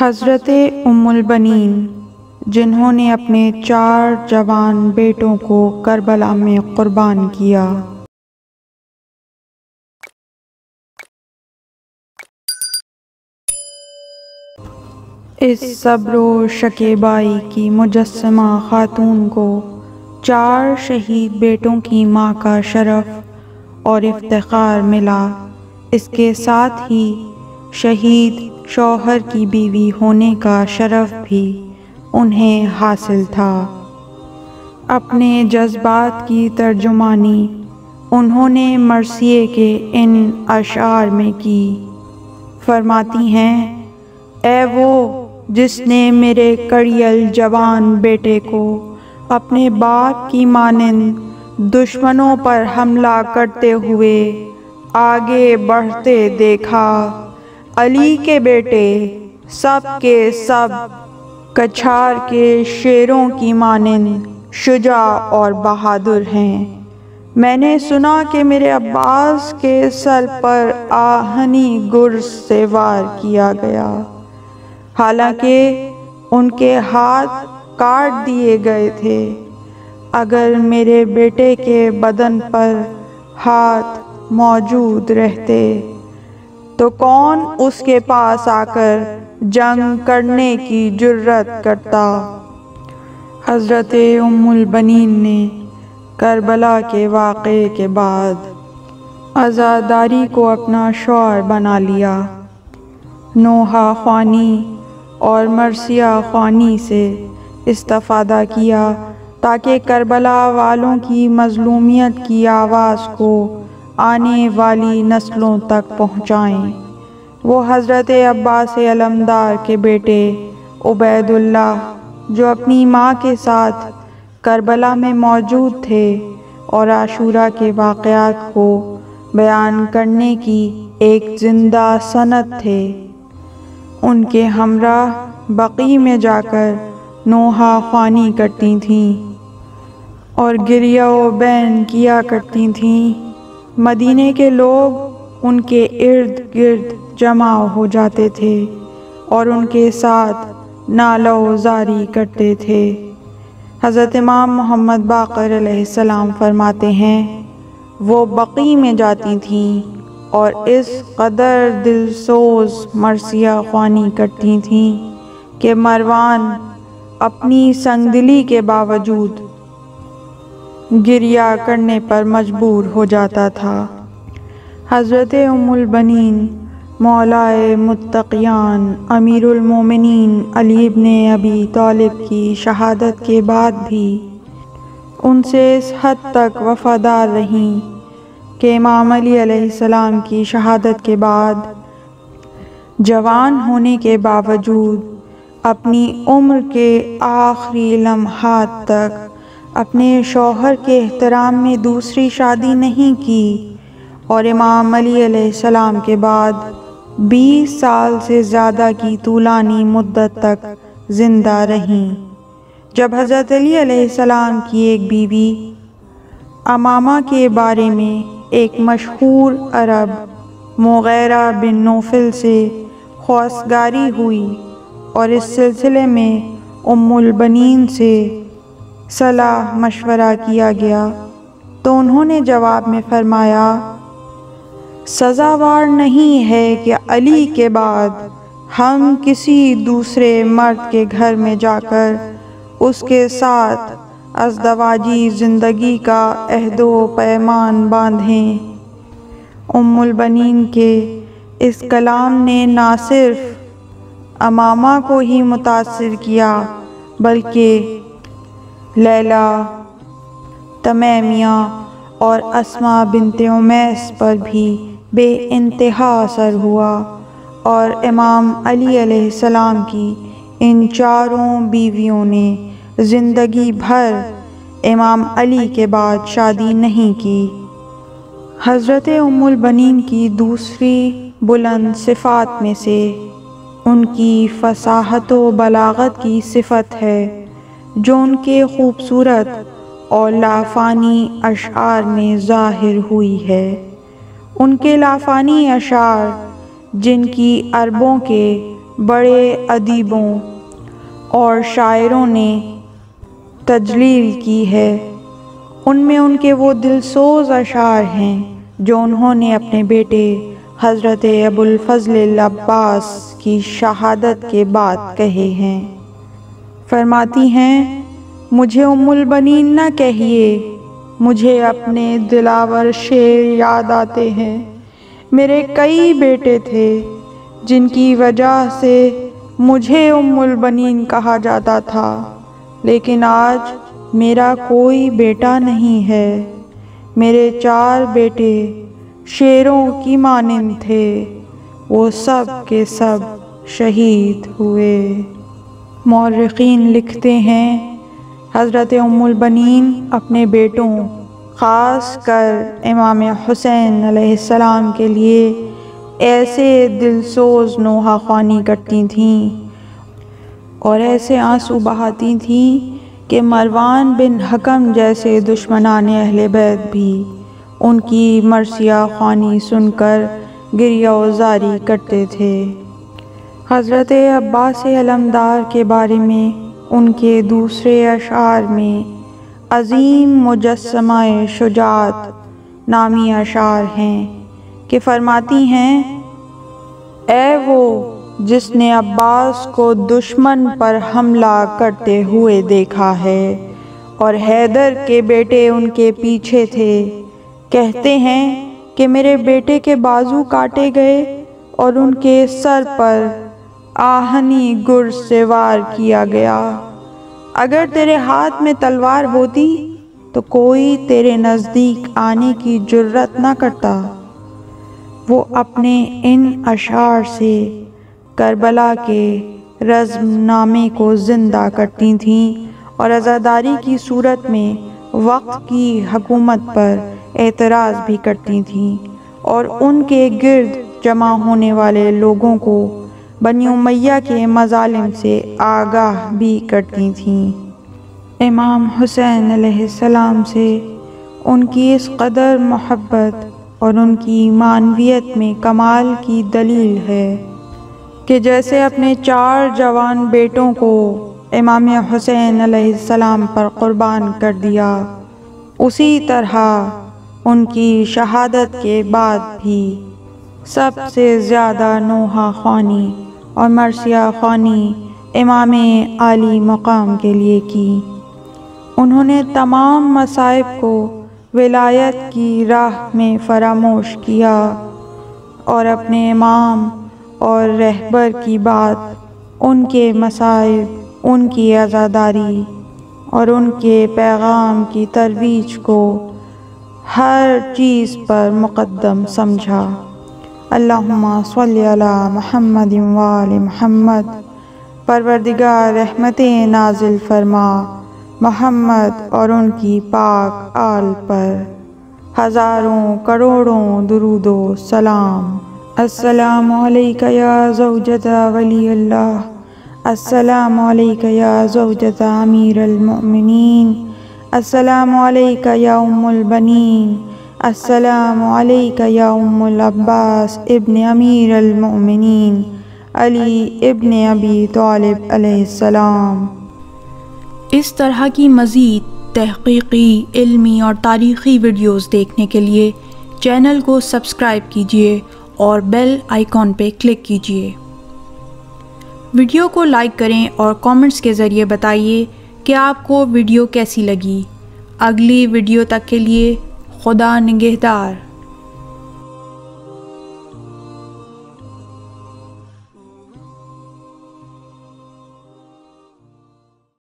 حضرت ام البنین جنہوں نے اپنے 4 جوان بیٹوں کو کربلا میں قربان کیا۔ اس صبر و شکیبائی کی مجسمہ خاتون کو 4 شہید بیٹوں کی ماں کا شرف اور افتخار ملا۔ اس کے ساتھ ہی شہید شوہر کی بیوی ہونے کا شرف بھی انہیں حاصل تھا۔ اپنے جذبات کی ترجمانی انہوں نے مرثیے کے ان اشعار میں کی۔ فرماتی ہیں، اے وہ جس نے میرے کڑیل جوان بیٹے کو اپنے باپ کی مانند دشمنوں پر حملہ کرتے ہوئے آگے بڑھتے دیکھا۔ علی کے بیٹے سب کے سب کچھار کے شیروں کی مانند شجاع اور بہادر ہیں۔ میں نے سنا کہ میرے عباس کے سر پر آہنی گرز سے وار کیا گیا، حالانکہ ان کے ہاتھ کاٹ دیے گئے تھے۔ اگر میرے بیٹے کے بدن پر ہاتھ موجود رہتے تو کون اس کے پاس آ کر جنگ کرنے کی جرأت کرتا؟ حضرت ام البنین نے کربلا کے واقعے کے بعد عزاداری کو اپنا شعار بنا لیا۔ نوحہ خوانی اور مرثیہ خوانی سے استفادہ کیا تاکہ کربلا والوں کی مظلومیت کی آواز کو آنے والی نسلوں تک پہنچائیں۔ وہ حضرت عباس علمدار کے بیٹے عبید اللہ جو اپنی ماں کے ساتھ کربلا میں موجود تھے اور عاشوراء کے واقعات کو بیان کرنے کی ایک زندہ سند تھے، ان کے ہمراہ بقیع میں جا کر نوحہ خوانی کرتی تھیں اور گریہ و بین کیا کرتی تھیں۔ مدینے کے لوگ ان کے ارد گرد جمع ہو جاتے تھے اور ان کے ساتھ نعرہ و زاری کرتے تھے۔ حضرت امام محمد باقر علیہ السلام فرماتے ہیں، وہ بقیع میں جاتی تھیں اور اس قدر دلسوز مرثیہ خوانی کرتی تھیں کہ مروان اپنی سنگدلی کے باوجود گریہ کرنے پر مجبور ہو جاتا تھا۔ حضرت ام البنین مولائے متقیان امیر المومنین علی ابن ابی طالب کی شہادت کے بعد بھی ان سے اس حد تک وفادار رہیں کہ امام علی علیہ السلام کی شہادت کے بعد جوان ہونے کے باوجود اپنی عمر کے آخری لمحات تک اپنے شوہر کے احترام میں دوسری شادی نہیں کی اور امام علی علیہ السلام کے بعد 20 سال سے زیادہ کی طولانی مدت تک زندہ رہیں۔ جب حضرت علی علیہ السلام کی ایک بیوی امامہ کے بارے میں ایک مشہور عرب مغیرہ بن نوفل سے خواستگاری ہوئی اور اس سلسلے میں ام البنین سے صلاح مشورہ کیا گیا تو انہوں نے جواب میں فرمایا، سزاوار نہیں ہے کہ علی کے بعد ہم کسی دوسرے مرد کے گھر میں جا کر اس کے ساتھ ازدواجی زندگی کا عہد و پیمان باندھیں۔ ام البنین کے اس کلام نے نہ صرف امامہ کو ہی متاثر کیا بلکہ لیلی، تمیمیہ اور اسماء بنت امیس پر بھی بے انتہا اثر ہوا، اور امام علی علیہ السلام کی ان 4 بیویوں نے زندگی بھر امام علی کے بعد شادی نہیں کی۔ حضرت ام البنین کی دوسری بلند صفات میں سے ان کی فصاحت و بلاغت کی صفت ہے جو ان کے خوبصورت اور لافانی اشعار میں ظاہر ہوئی ہے۔ ان کے لافانی اشعار جن کی عربوں کے بڑے ادیبوں اور شاعروں نے تجلیل کی ہے۔ ان میں ان کے وہ دلسوز اشعار ہیں جو انہوں نے اپنے بیٹے حضرت ابو الفضل العباس کی شہادت کے بعد کہے ہیں۔ فرماتی ہیں، مجھے ام البنین نہ کہیے، مجھے اپنے دلاور شعر یاد آتے ہیں۔ میرے کئی بیٹے تھے جن کی وجہ سے مجھے ام البنین کہا جاتا تھا، لیکن آج میرا کوئی بیٹا نہیں ہے۔ میرے 4 بیٹے شیروں کی مانند تھے، وہ سب کے سب شہید ہوئے۔ مورخین لکھتے ہیں، حضرت ام البنین اپنے بیٹوں خاص کر امام حسین علیہ السلام کے لیے ایسے دلسوز نوحہ خوانی کرتی تھیں اور ایسے آنسو بہاتی تھیں کہ مروان بن حکم جیسے دشمنان اہل بیت بھی ان کی مرثیہ خوانی سن کر گریہ و زاری کرتے تھے۔ حضرت عباس علمدار کے بارے میں ان کے دوسرے اشعار میں عظیم مجسمہ شجاعت نامی اشعار ہیں کہ فرماتی ہیں، اے وہ جس نے عباس کو دشمن پر حملہ کرتے ہوئے دیکھا ہے اور حیدر کے بیٹے ان کے پیچھے تھے، کہتے ہیں کہ میرے بیٹے کے بازو کاٹے گئے اور ان کے سر پر آہنی گرز سے وار کیا گیا۔ اگر تیرے ہاتھ میں تلوار ہوتی تو کوئی تیرے نزدیک آنے کی جرأت نہ کرتا۔ وہ اپنے ان اشعار سے کربلا کے رزم نامے کو زندہ کرتی تھیں اور عزاداری کی صورت میں وقت کی حکومت پر اعتراض بھی کرتی تھیں اور ان کے گرد جمع ہونے والے لوگوں کو بنی امیہ کے مظالم سے آگاہ بھی کرتی تھیں۔ امام حسین علیہ السلام سے ان کی اس قدر محبت اور ان کی معنویت میں کمال کی دلیل ہے کہ جیسے اپنے 4 جوان بیٹوں کو امام حسین علیہ السلام پر قربان کر دیا، اسی طرح ان کی شہادت کے بعد بھی سب سے زیادہ نوحہ خوانی اور مرثیہ خوانی امام عالی مقام کے لیے کی۔ انہوں نے تمام مصائب کو ولایت کی راہ میں فراموش کیا اور اپنے امام اور رہبر کی بات، ان کے مصائب، ان کی عزاداری اور ان کے پیغام کی ترویج کو ہر چیز پر مقدم سمجھا۔ اللہم صلی علی محمد وآل محمد۔ پروردگار رحمتیں نازل فرما محمد اور ان کی پاک آل پر ہزاروں کروڑوں درود و سلام۔ السلام علیکہ یا زوجۃ ولی اللہ، السلام علیکہ یا زوجۃ امیر المؤمنین، السلام علیکہ یا ام البنین، السلام علیکہ یا ام العباس ابن امیر المؤمنین علی ابن ابی طالب علیہ السلام۔ اس طرح کی مزید تحقیقی، علمی اور تاریخی ویڈیوز دیکھنے کے لیے چینل کو سبسکرائب کیجیے اور بیل آئیکن پہ کلک کیجیے۔ ویڈیو کو لائک کریں اور کامنٹس کے ذریعے بتائیے کہ آپ کو ویڈیو کیسی لگی۔ اگلی ویڈیو تک کے لیے خدا نگہدار۔